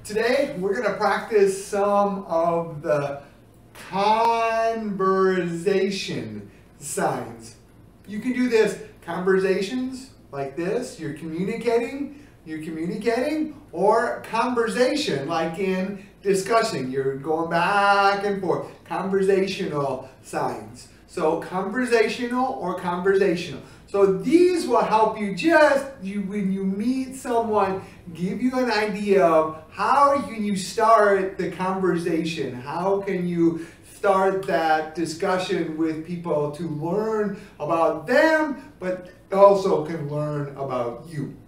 Today we're going to practice some of the conversation signs. You can do this conversations like this, you're communicating, or conversation like in discussing, you're going back and forth. Conversational signs. So conversational or conversational. So these will help you when you meet someone, give you an idea of how can you start the conversation, how can you start that discussion with people to learn about them, but also can learn about you.